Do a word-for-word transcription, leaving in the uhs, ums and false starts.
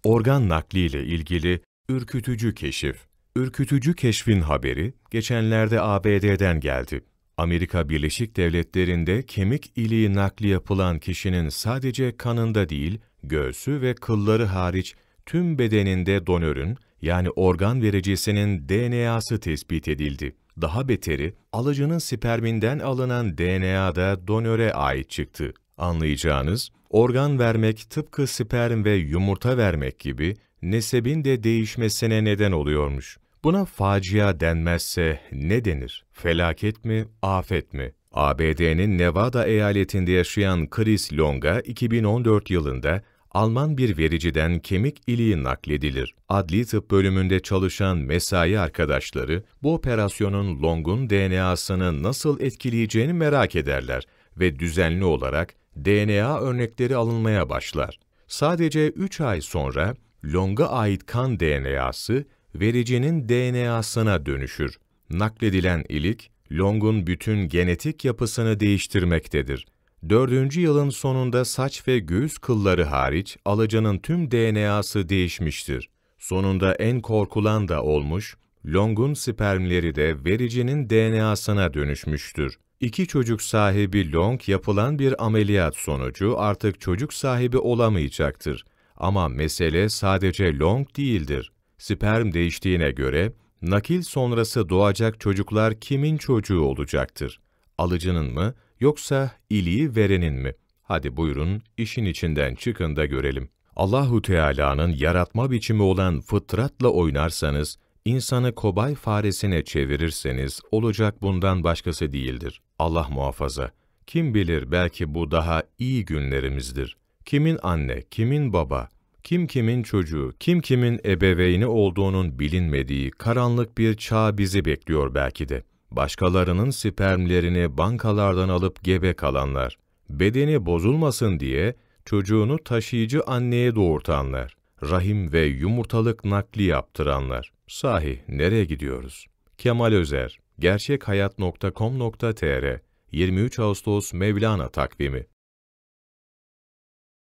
Organ nakliyle ilgili ürkütücü keşif. Ürkütücü keşfin haberi geçenlerde A B D'den geldi. Amerika Birleşik Devletleri'nde kemik iliği nakli yapılan kişinin sadece kanında değil, göğsü ve kılları hariç tüm bedeninde donörün, yani organ vericisinin D N A'sı tespit edildi. Daha beteri, alıcının sperminden alınan D N A da donöre ait çıktı. Anlayacağınız, organ vermek tıpkı sperm ve yumurta vermek gibi nesebin de değişmesine neden oluyormuş. Buna facia denmezse ne denir? Felaket mi, afet mi? A B D'nin Nevada eyaletinde yaşayan Chris Long'a iki bin on dört yılında Alman bir vericiden kemik iliği nakledilir. Adli tıp bölümünde çalışan mesai arkadaşları bu operasyonun Long'un D N A'sını nasıl etkileyeceğini merak ederler ve düzenli olarak D N A örnekleri alınmaya başlar. Sadece üç ay sonra Long'a ait kan D N A'sı vericinin D N A'sına dönüşür. Nakledilen ilik, Long'un bütün genetik yapısını değiştirmektedir. Dördüncü yılın sonunda saç ve göğüs kılları hariç alıcının tüm D N A'sı değişmiştir. Sonunda en korkulan da olmuş, Long'un spermleri de vericinin D N A'sına dönüşmüştür. İki çocuk sahibi Long yapılan bir ameliyat sonucu artık çocuk sahibi olamayacaktır. Ama mesele sadece Long değildir. Sperm değiştiğine göre, nakil sonrası doğacak çocuklar kimin çocuğu olacaktır? Alıcının mı, yoksa iliği verenin mi? Hadi buyurun, işin içinden çıkın da görelim. Allahu Teala'nın yaratma biçimi olan fıtratla oynarsanız, insanı kobay faresine çevirirseniz, olacak bundan başkası değildir. Allah muhafaza. Kim bilir belki bu daha iyi günlerimizdir. Kimin anne, kimin baba, kim kimin çocuğu, kim kimin ebeveyni olduğunun bilinmediği karanlık bir çağ bizi bekliyor belki de. Başkalarının spermlerini bankalardan alıp gebe kalanlar, bedeni bozulmasın diye çocuğunu taşıyıcı anneye doğurtanlar, rahim ve yumurtalık nakli yaptıranlar. Sahi nereye gidiyoruz? Kemal Özer, gerçekhayat nokta com nokta tr, yirmi üç Ağustos Mevlana takvimi.